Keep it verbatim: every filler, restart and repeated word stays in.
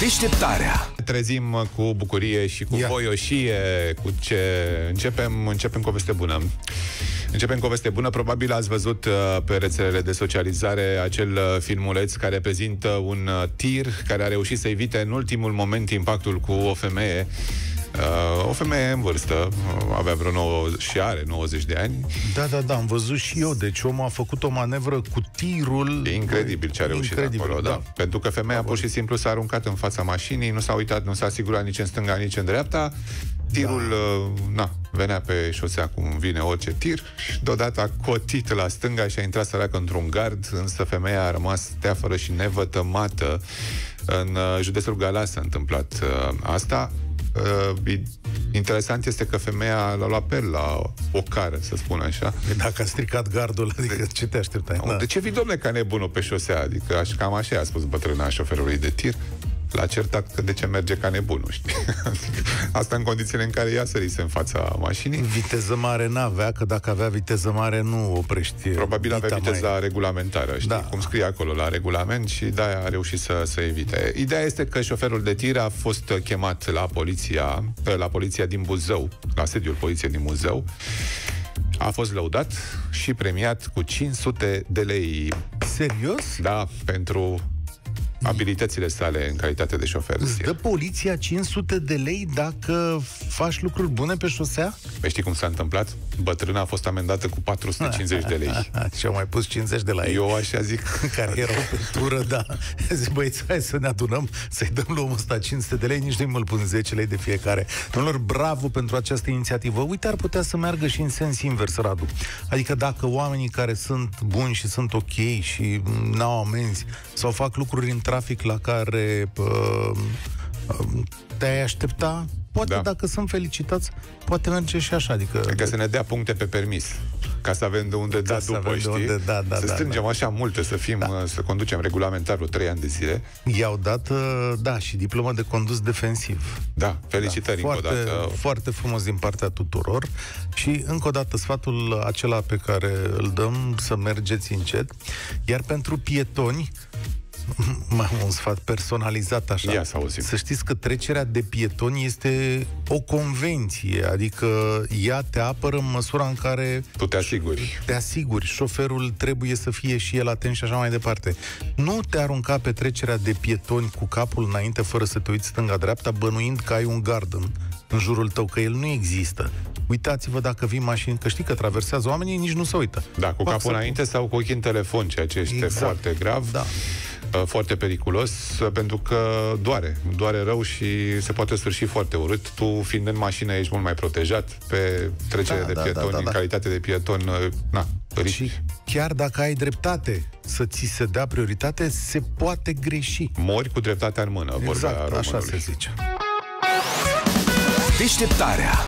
Deșteptarea. Trezim cu bucurie și cu Ia. voioșie. Cu ce începem, începem cu o veste bună. Începem cu o veste bună. Probabil ați văzut uh, pe rețelele de socializare acel uh, filmuleț care prezintă un uh, tir care a reușit să evite în ultimul moment impactul cu o femeie. Uh, o femeie în vârstă, uh, avea vreo nouă și are nouăzeci de ani. Da, da, da, am văzut și eu. Deci omul a făcut o manevră cu tirul. E incredibil ce a reușit incredibil, acolo, da. da. Pentru că femeia pur și simplu s-a aruncat în fața mașinii, nu s-a uitat, nu s-a asigurat nici în stânga, nici în dreapta. Tirul, da. na, venea pe șosea cum vine orice tir și deodată a cotit la stânga și a intrat săracă într-un gard, însă femeia a rămas teafără și nevătămată. În uh, județul Galați s-a întâmplat uh, asta. Uh, interesant este că femeia l-a luat pe la o cară, să spun așa. Dacă a stricat gardul, adică de, ce te așteptai? Da. De ce vii, domne, ca nebunul pe șosea? Adică aș, cam așa a spus bătrâna șoferului de tir. L-a certat că de ce merge ca nebunul, știi? Asta în condițiile în care ea sărise în fața mașinii. Viteză mare n-avea, că dacă avea viteză mare nu oprești. Probabil avea viteza mai... regulamentară, știi? Da. Cum scrie acolo la regulament și de-aia a reușit să, să evite. Ideea este că șoferul de tir a fost chemat la poliția, la poliția din Buzău, la sediul poliției din Buzău. A fost lăudat și premiat cu cinci sute de lei. Serios? Da, pentru abilitățile sale în calitate de șofer. Îți dă poliția cinci sute de lei dacă faci lucruri bune pe șosea? Păi știi cum s-a întâmplat? Bătrâna a fost amendată cu patru sute cincizeci de lei. Și-au mai pus cincizeci de lei. Eu așa zic. Care erau pe tură, da. Zic, băieți, hai să ne adunăm, să-i dăm lui omul ăsta cinci sute de lei, nici nu-i mă-l pun zece lei de fiecare. Domnilor, bravo pentru această inițiativă. Uite, ar putea să meargă și în sens invers, Radu. Adică dacă oamenii care sunt buni și sunt ok și n-au amenzi sau fac lucruri în trafic la care uh, uh, te-ai aștepta, poate da. Dacă sunt felicitați, poate merge și așa. Adică, adică să ne dea puncte pe permis, ca să avem de unde da după, știi? Unde, da, da, să da, strângem da. așa multe, să fim, da. Să conducem regulamentar vreo trei ani de zile. I-au dat, da, și diplomă de condus defensiv. Da, felicitări da, foarte, încă o dată. Foarte frumos din partea tuturor. Și încă o dată sfatul acela pe care îl dăm, să mergeți încet. Iar pentru pietoni, mai am un sfat personalizat așa. Ia să auzim. Să știți că trecerea de pietoni este o convenție, adică ea te apără în măsura în care tu te asiguri. Te asiguri, șoferul trebuie să fie și el atent și așa mai departe. Nu te arunca pe trecerea de pietoni cu capul înainte fără să te uiți stânga-dreapta, bănuind că ai un gard în, în jurul tău, că el nu există. Uitați-vă dacă vin mașini, că știi că traversează oamenii, nici nu se uită. Da, cu Pac capul înainte sau cu ochii în telefon, ceea ce este exact. Foarte grav. Da. Foarte periculos, pentru că doare, doare rău și se poate sfârși foarte urât. Tu, fiind în mașină, ești mult mai protejat pe trecere da, de da, pietoni, da, da, da. În calitate de pieton, na, și chiar dacă ai dreptate să ți se dea prioritate, se poate greși. Mori cu dreptatea în mână, exact, vorbea așa se zice. Deșteptarea.